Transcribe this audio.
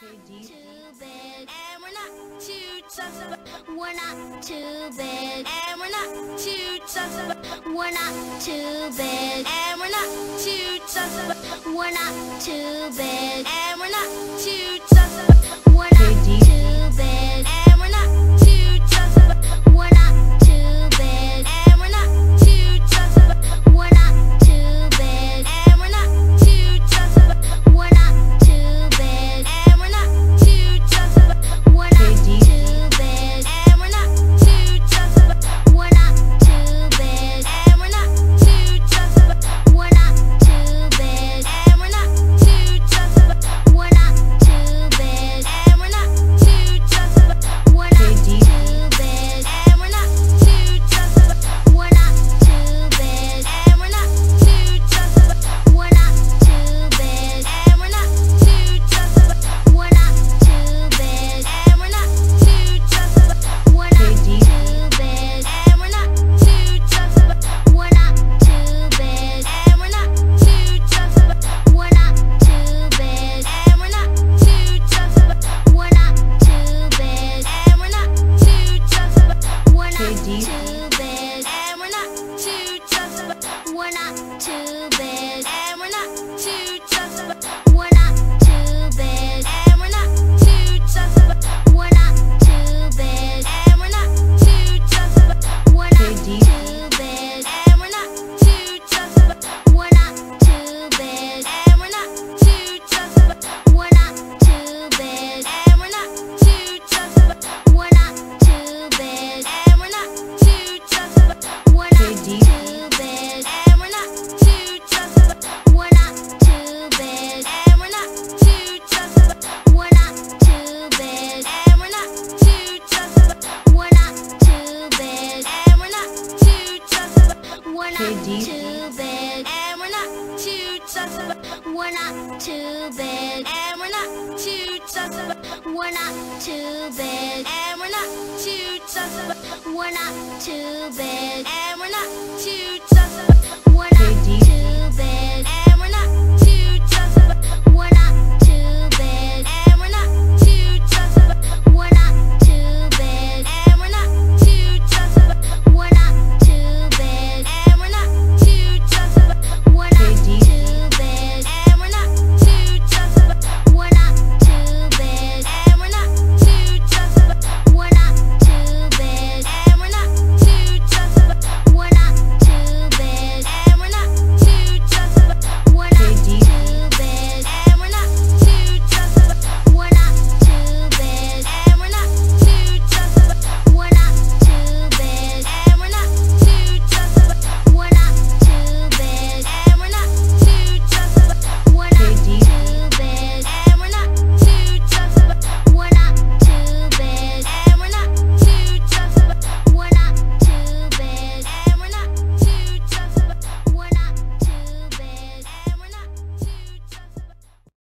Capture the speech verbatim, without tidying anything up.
Too big, and we're not too tough. We're not too big, and we're not too tough. We're not too big, and we're not too tough. We're not too big, and we're not too tough. We're not too big, and we're not too tough. We're not too big, and we're not too tough. We're not too big, and we're not too tough. We're not too big, and we're not too tough. We're not too big, and we're not too tough. We're not too big, and we're not too tough. We're not too big, and we're not too tough. We're not too big, and we're not too tough. We're not too big, and we're not too tough. We're not too big, and we're not too tough. We're not too big, and we're not too tough. We're not too big, and we're not too tough. We're not too big, and we're not too tough. We're not too big, and we're not too tough. We're not too big, and we're not too tough. We're not too big, and we're not too tough. We're not too big, and we're not too tough. We're not too big, and we're not too tough. We're not too big, and we're not too tough. We're not too big, and we're not too tough. We're not too big, and we're not too tough. We're not too big, and we're not too tough. We're not too big, and we're not too tough. We're not too big, and we're not too tough. We're not too big, and we're not too tough. We're not too big, and we're not too tough. We're not too big, and we're not too tough. We're not too big, and we're not too tough. We're not too big, and we're not too tough. We're not too big, and we're not too tough. We're not too big, and we're not too tough. We're not too big, and we're not too